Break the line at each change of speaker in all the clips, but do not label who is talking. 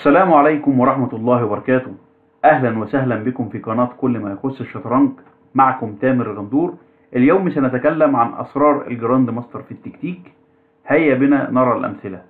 السلام عليكم ورحمة الله وبركاته. أهلا وسهلا بكم في قناة كل ما يخص الشطرنج. معكم تامر الغندور. اليوم سنتكلم عن أسرار الجراند ماستر في التكتيك. هيا بنا نرى الأمثلة.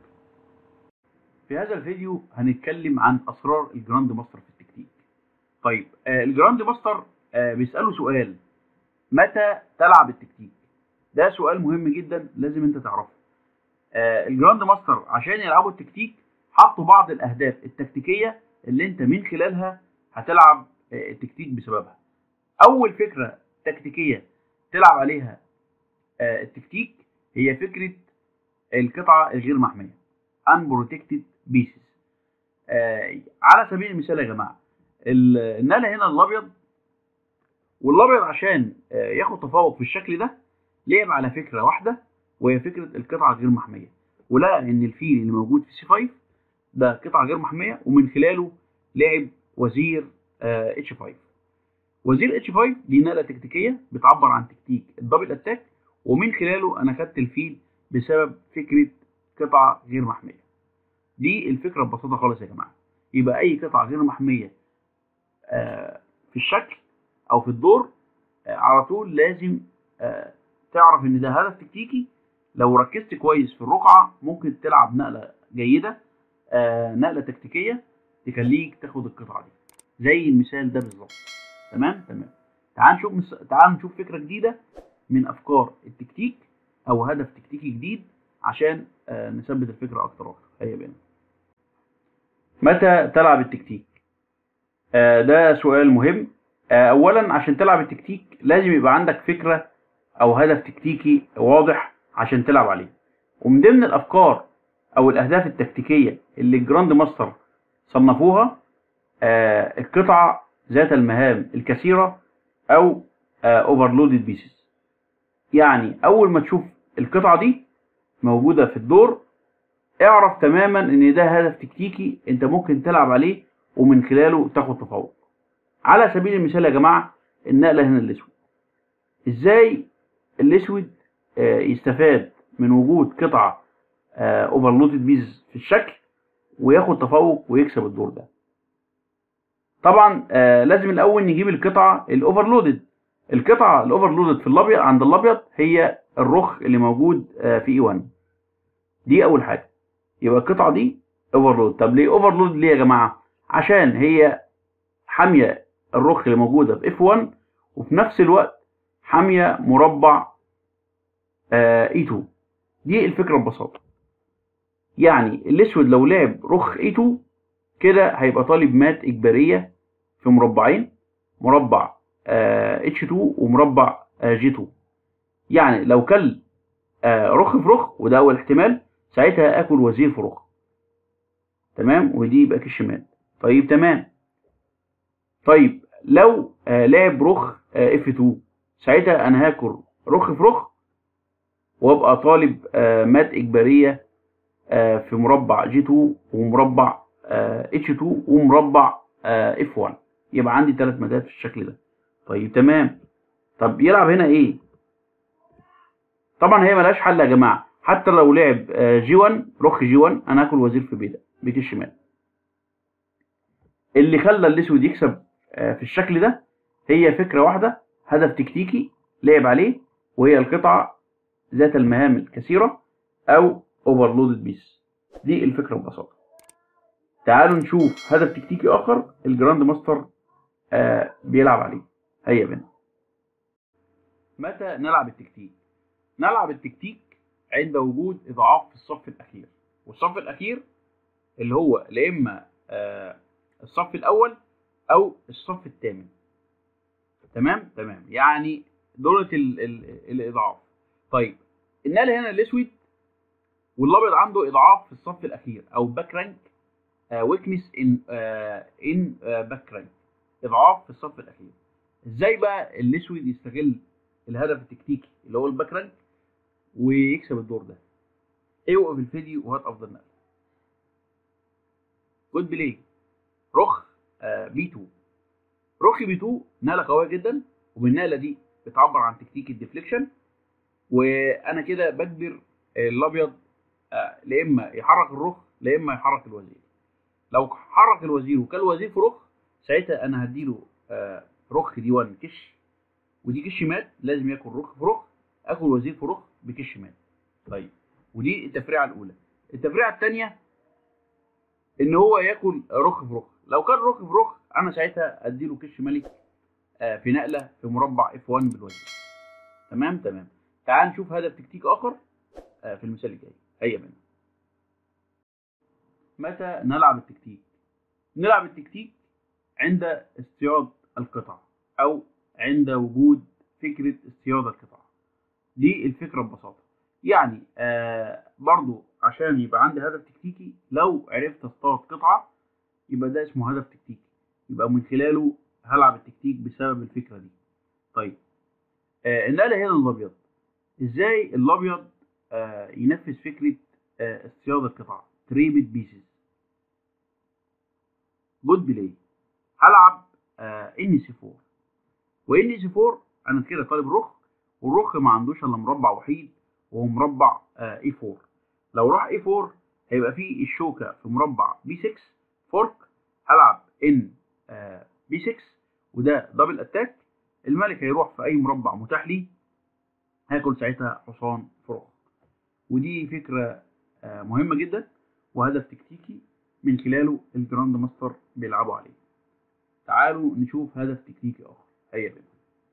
في هذا الفيديو هنتكلم عن أسرار الجراند ماستر في التكتيك. طيب الجراند ماستر بيسأله سؤال: متى تلعب التكتيك؟ ده سؤال مهم جدا لازم انت تعرفه. الجراند ماستر عشان يلعبوا التكتيك حطوا بعض الاهداف التكتيكيه اللي انت من خلالها هتلعب التكتيك بسببها. اول فكره تكتيكيه تلعب عليها التكتيك هي فكره القطعه الغير محميه unprotected pieces. على سبيل المثال يا جماعه، الناله هنا الابيض، والابيض عشان ياخد تفوق في الشكل ده لعب على فكره واحده، وهي فكره القطعه الغير محميه، ولقى ان الفيل اللي موجود في سي 5 ده قطعه غير محميه، ومن خلاله لعب وزير اتش 5. وزير اتش 5 دي نقله تكتيكيه بتعبر عن تكتيك الدبل اتاك، ومن خلاله انا خدت الفيل بسبب فكره قطعه غير محميه. دي الفكره ببساطه خالص يا جماعه. يبقى اي قطعه غير محميه في الشكل او في الدور على طول لازم تعرف ان ده هدف تكتيكي. لو ركزت كويس في الرقعه ممكن تلعب نقله جيده، نقله تكتيكيه تخليك تاخد القطعه دي زي المثال ده بالظبط. تمام. تعال نشوف فكره جديده من افكار التكتيك او هدف تكتيكي جديد عشان نثبت الفكره اكتر واكتر. هيا بينا. متى تلعب التكتيك؟ ده سؤال مهم. اولا عشان تلعب التكتيك لازم يبقى عندك فكره او هدف تكتيكي واضح عشان تلعب عليه. ومن ضمن الافكار او الاهداف التكتيكيه اللي الجراند ماستر صنفوها القطعه ذات المهام الكثيره او اوفرلودد بيسز. يعني اول ما تشوف القطعه دي موجوده في الدور اعرف تماما ان ده هدف تكتيكي انت ممكن تلعب عليه ومن خلاله تاخد تفوق. على سبيل المثال يا جماعه، النقله هنا الاسود. ازاي الاسود يستفاد من وجود قطعه اوفرلودد بيز في الشكل وياخد تفوق ويكسب الدور ده؟ طبعا لازم الاول نجيب القطعه الاوفرلودد. القطعه الاوفرلودد في الابيض عند الابيض هي الرخ اللي موجود في اي 1. دي اول حاجه. يبقى القطعه دي اوفرلود. طب ليه اوفرلود؟ ليه يا جماعه؟ عشان هي حاميه الرخ اللي موجوده في اف 1 وفي نفس الوقت حاميه مربع اي 2. دي الفكره ببساطه. يعني الاسود لو لعب رخ اي 2 كده هيبقى طالب مات اجباريه في مربعين، مربع اتش 2 ومربع جي 2. يعني لو كل رخ في رخ، وده اول احتمال، ساعتها اكل وزير في رخ. تمام. ودي يبقى كالشمال. طيب تمام. طيب لو لعب رخ اف 2 ساعتها انا هاكل رخ في رخ وابقى طالب مات اجباريه في مربع جي 2 ومربع اتش 2 ومربع اف 1. يبقى عندي 3 ماتات في الشكل ده. طيب تمام. طب يلعب هنا ايه؟ طبعا هي ملهاش حل يا جماعه. حتى لو لعب جي 1 رخ جي 1 انا هاكل وزير في بيت الشمال. اللي خلى الاسود يكسب في الشكل ده هي فكره واحده، هدف تكتيكي لعب عليه، وهي القطعه ذات المهام الكثيره او اوفرلودد بيس. دي الفكره ببساطه. تعالوا نشوف هدف تكتيكي اخر الجراند ماستر بيلعب عليه. هيا بنا. متى نلعب التكتيك؟ نلعب التكتيك عند وجود اضعاف في الصف الاخير، والصف الاخير اللي هو لا اما الصف الاول او الصف الثامن. تمام. يعني دولة الاضعاف. طيب النقله هنا الاسود والابيض عنده اضعاف في الصف الاخير او باك رانك ويكنس ان باك رانك، اضعاف في الصف الاخير. ازاي بقى الاسود يستغل الهدف التكتيكي اللي هو الباك رانك ويكسب الدور ده؟ اوقف الفيديو وهات افضل نقله. جود بلاي. رخ بي 2. رخ بي 2 نقله قويه جدا، وبالنقله دي بتعبر عن تكتيك الديفليكشن، وانا كده بجبر الابيض لا اما يحرك الرخ لا اما يحرك الوزير. لو حرك الوزير وكان الوزير في رخ، ساعتها انا هديله رخ دي 1 كش، ودي كش مات، لازم ياكل رخ في رخ، اكل وزير في رخ بكش مات. طيب ودي التفريعه الاولى. التفريعه الثانيه ان هو ياكل رخ في رخ. لو كان رخ في رخ، انا ساعتها اديله كش ملك في نقله في مربع F1 بالوزير. تمام. تعال نشوف هدف تكتيك اخر في المثال الجاي. هيا بنا. متى نلعب التكتيك؟ نلعب التكتيك عند اصطياد القطع، او عند وجود فكره اصطياد القطع. دي الفكره ببساطه. يعني برضو عشان يبقى عندي هدف تكتيكي، لو عرفت اصطاد قطعه يبقى ده اسمه هدف تكتيكي، يبقى من خلاله هلعب التكتيك بسبب الفكره دي. طيب النقله هنا الابيض. ازاي الابيض ينفذ فكره اصطياد القطع؟ تريبد بيسز. جود بلاي. هلعب ان سي 4، وان سي 4 انا كده طالب رخ، والرخ ما عندوش الا مربع وحيد وهو مربع اي 4. لو راح اي 4 هيبقى فيه الشوكه في مربع بي 6 فورك. هلعب ان بي 6 وده دبل اتاك. الملك هيروح في اي مربع متاح لي، هاكل ساعتها حصان في رخ. ودي فكره مهمه جدا وهدف تكتيكي من خلاله الجراند ماستر بيلعبوا عليه. تعالوا نشوف هدف تكتيكي اخر. هيا بنا.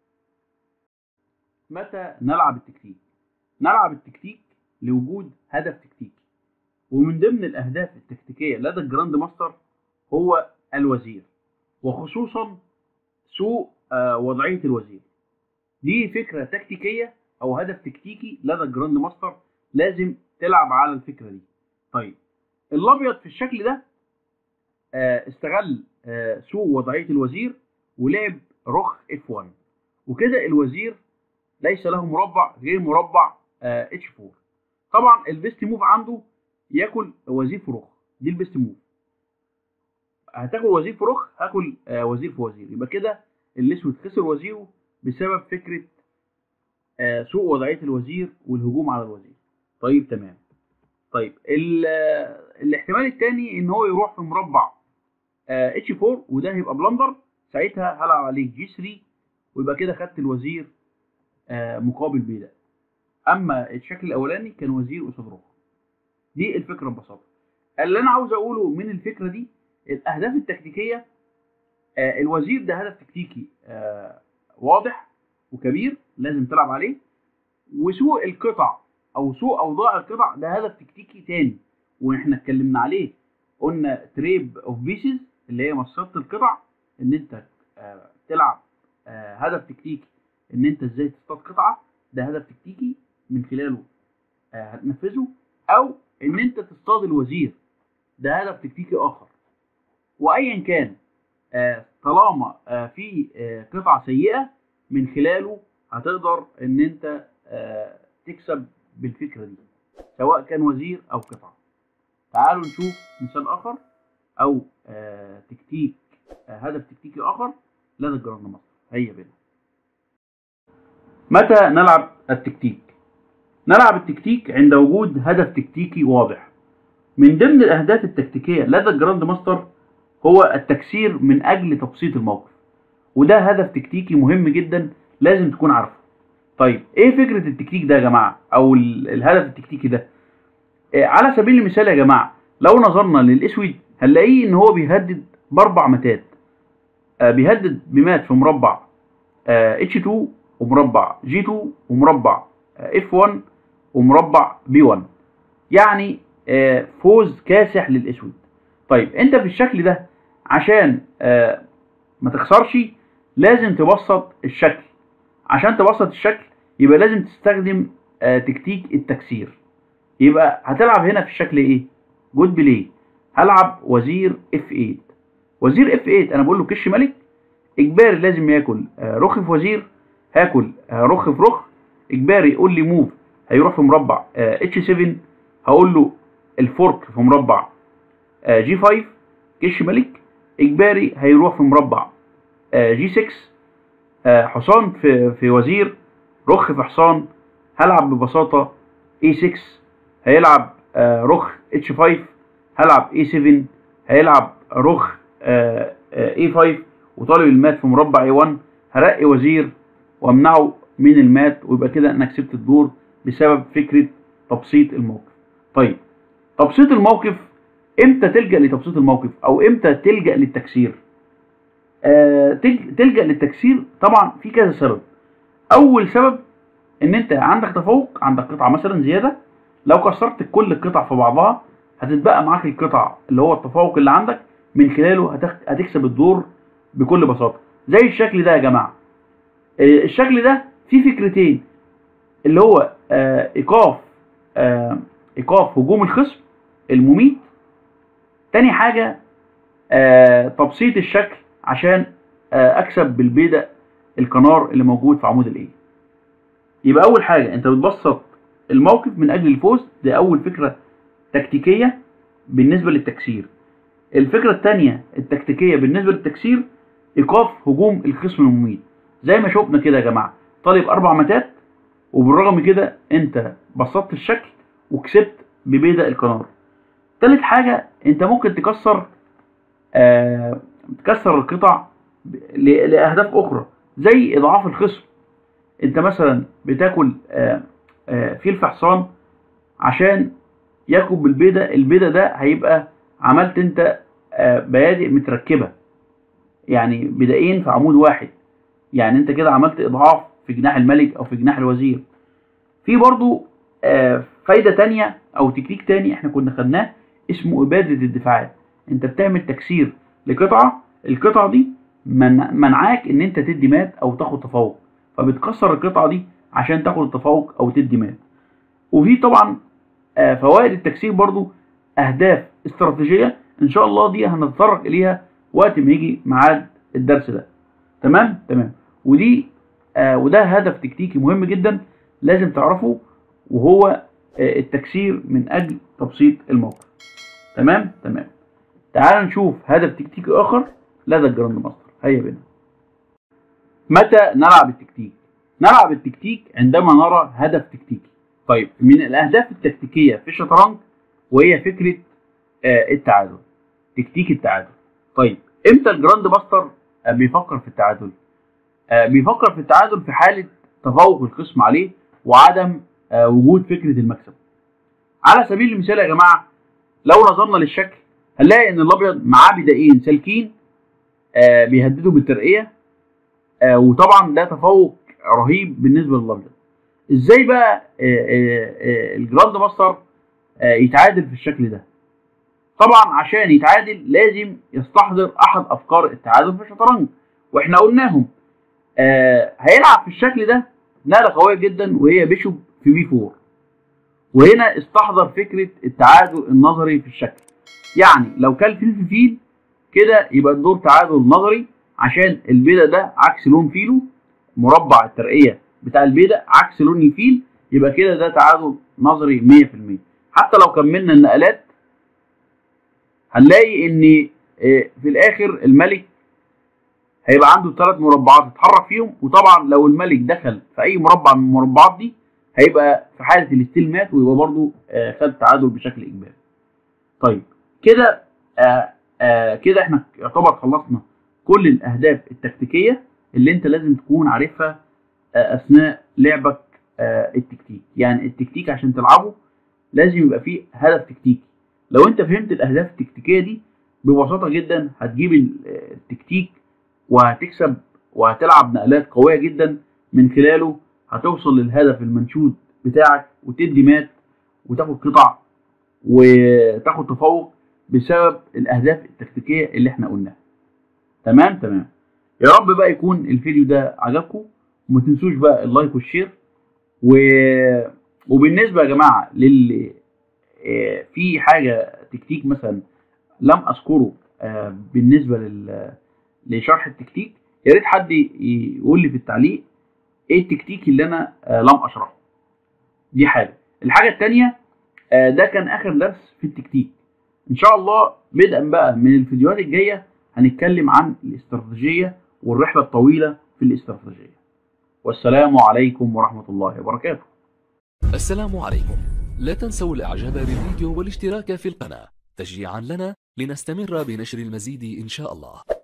متى نلعب التكتيك؟ نلعب التكتيك لوجود هدف تكتيكي، ومن ضمن الاهداف التكتيكيه لدى الجراند ماستر هو الوزير، وخصوصا سوء وضعيه الوزير. دي فكره تكتيكيه او هدف تكتيكي لدى الجراند ماستر، لازم تلعب على الفكره دي. طيب الابيض في الشكل ده استغل سوء وضعيه الوزير ولعب رخ F1، وكده الوزير ليس له مربع غير مربع H4. طبعا البيست موف عنده ياكل وزير في رخ، دي البيست موف. هتاكل وزير في رخ، هاكل وزير في وزير، يبقى كده الاسود خسر وزيره بسبب فكره سوء وضعيه الوزير والهجوم على الوزير. طيب تمام. طيب الاحتمال الثاني ان هو يروح في مربع H4 وده هيبقى بلندر، ساعتها هلعب عليه G3 ويبقى كده خدت الوزير مقابل بيدق. اما الشكل الاولاني كان وزير قصاد رخ. دي الفكره ببساطه. اللي انا عاوز اقوله من الفكره دي الاهداف التكتيكيه. الوزير ده هدف تكتيكي واضح وكبير لازم تلعب عليه، وسوء القطع او سوء اوضاع القطع ده هدف تكتيكي تاني واحنا اتكلمنا عليه. قلنا تريب اوف بيسز اللي هي مصاصه القطع، ان انت تلعب هدف تكتيكي ان انت ازاي تصطاد قطعه، ده هدف تكتيكي من خلاله هتنفذه، او ان انت تصطاد الوزير ده هدف تكتيكي اخر. وايا كان طالما في قطعه سيئه من خلاله هتقدر ان انت تكسب بالفكره دي سواء كان وزير او قطعه. تعالوا نشوف مثال اخر او تكتيك هدف تكتيكي اخر لدى الجراند ماستر. هيا بنا. متى نلعب التكتيك؟ نلعب التكتيك عند وجود هدف تكتيكي واضح. من ضمن الاهداف التكتيكيه لدى الجراند ماستر هو التكسير من اجل تبسيط الموقف، وده هدف تكتيكي مهم جدا لازم تكون عارفه. طيب ايه فكره التكتيك ده يا جماعه او الهدف التكتيكي ده؟ على سبيل المثال يا جماعه، لو نظرنا للاسود هنلاقيه ان هو بيهدد باربع ماتات. بيهدد بمات في مربع H2 ومربع G2 ومربع F1 ومربع B1، يعني فوز كاسح للاسود. طيب انت في الشكل ده عشان ما تخسرش لازم تبسط الشكل. عشان تبسط الشكل يبقى لازم تستخدم تكتيك التكسير. يبقى هتلعب هنا في الشكل ايه؟ جود بلاي. هلعب وزير F8. وزير F8 انا بقول له كش ملك، اجباري لازم ياكل رخ في وزير، هاكل رخ في رخ. اجباري يقول لي موف، هيروح في مربع H7، هقول له الفورك في مربع G5 كش ملك. اجباري هيروح في مربع G6 حصان في وزير، رخ في حصان. هلعب ببساطة A6، هيلعب رخ H5، هلعب A7، هيلعب رخ A5 وطالب المات في مربع A1، هرقي وزير وامنعه من المات، ويبقى كده انا كسبت الدور بسبب فكرة تبسيط الموقف. طيب تبسيط الموقف، امتى تلجأ لتبسيط الموقف او امتى تلجأ للتكسير؟ تلجأ للتكسير طبعا في كذا سبب. اول سبب ان انت عندك تفوق، عندك قطعة مثلا زيادة، لو كسرت كل القطع في بعضها هتتبقى معاك القطع اللي هو التفوق اللي عندك، من خلاله هتكسب الدور بكل بساطة. زي الشكل ده يا جماعة، الشكل ده فيه فكرتين، اللي هو ايقاف هجوم الخصم المميت. تاني حاجة تبسيط الشكل عشان اكسب بالبيدق القنار اللي موجود في عمود الايه. يبقى اول حاجة انت بتبسط الموقف من اجل الفوز، دي اول فكرة تكتيكية بالنسبة للتكسير. الفكرة التانية التكتيكية بالنسبة للتكسير ايقاف هجوم الخصم المميت. زي ما شفنا كده يا جماعة، طالب 4 متات وبالرغم كده انت بسطت الشكل وكسبت ببيدق القنار. تالت حاجة انت ممكن تكسر القطع لأهداف أخرى، زي إضعاف الخصم. انت مثلا بتاكل فيل في حصان عشان ياكل بالبيدق، البيدق ده هيبقى عملت انت بيادق متركبة، يعني بدقين في عمود واحد، يعني انت كده عملت إضعاف في جناح الملك أو في جناح الوزير. في برضو فايدة تانية أو تكنيك تاني احنا كنا خدناه اسمه إبادة الدفاعات. انت بتعمل تكسير لقطعة، القطعة دي منعاك ان انت تدي مات او تاخد تفوق، فبتكسر القطعة دي عشان تاخد التفوق او تدي مات. وفي طبعا فوائد التكسير برضو اهداف استراتيجية، ان شاء الله دي هنتطرق اليها وقت ما يجي ميعاد الدرس ده. تمام. وده هدف تكتيكي مهم جدا لازم تعرفه، وهو التكسير من اجل تبسيط الموقف. تمام. تعال نشوف هدف تكتيكي اخر لدى الجراند ماستر. هيا بنا. متى نلعب التكتيك؟ نلعب التكتيك عندما نرى هدف تكتيكي. طيب من الاهداف التكتيكية في الشطرنج وهي فكرة التعادل، تكتيك التعادل. طيب امتى الجراند ماستر بيفكر في التعادل؟ بيفكر في التعادل في حالة تفوق الخصم عليه وعدم وجود فكرة المكسب. على سبيل المثال يا جماعة، لو نظرنا للشكل هنلاقي ان الابيض معاه بدائين سالكين بيهددوا بالترقية، وطبعا ده تفوق رهيب بالنسبة للابيض. ازاي بقى الجراند ماستر يتعادل في الشكل ده؟ طبعا عشان يتعادل لازم يستحضر احد افكار التعادل في الشطرنج، واحنا قلناهم. هيلعب في الشكل ده نقلة قوية جدا وهي بيشوب في B4، وهنا استحضر فكرة التعادل النظري في الشكل. يعني لو كان فيل في فيل كده يبقى الدور تعادل نظري، عشان البيدق ده عكس لون فيله، مربع الترقية بتاع البيدق عكس لون الفيل، يبقى كده ده تعادل نظري 100%. حتى لو كملنا النقلات هنلاقي ان في الاخر الملك هيبقى عنده 3 مربعات يتحرك فيهم، وطبعا لو الملك دخل في اي مربع من المربعات دي هيبقى في حالة الاستيل مات، ويبقى برضو خد تعادل بشكل اجباري. طيب كده احنا يعتبر خلصنا كل الاهداف التكتيكية اللي انت لازم تكون عارفها اثناء لعبك التكتيك. يعني التكتيك عشان تلعبه لازم يبقى فيه هدف تكتيكي. لو انت فهمت الاهداف التكتيكية دي ببساطة جدا هتجيب التكتيك وهتكسب، وهتلعب نقلات قوية جدا من خلاله هتوصل للهدف المنشود بتاعك، وتدي مات وتاخد قطع وتاخد تفوق بسبب الاهداف التكتيكية اللي احنا قلناها. تمام. يا رب بقى يكون الفيديو ده عجبكم، وما تنسوش بقى اللايك والشير. وبالنسبة يا جماعة للي في حاجة تكتيك مثلا لم اذكره بالنسبة لشرح التكتيك، يا ريت حد يقول لي في التعليق ايه التكتيك اللي انا لم اشرحه. دي حاجة. الحاجة التانية ده كان اخر درس في التكتيك. ان شاء الله بدءا بقى من الفيديوهات الجاية هنتكلم عن الاستراتيجية والرحلة الطويلة في الاستراتيجية. والسلام عليكم ورحمة الله وبركاته.
السلام عليكم. لا تنسوا الاعجاب بالفيديو والاشتراك في القناة. تشجيعا لنا لنستمر بنشر المزيد إن شاء الله.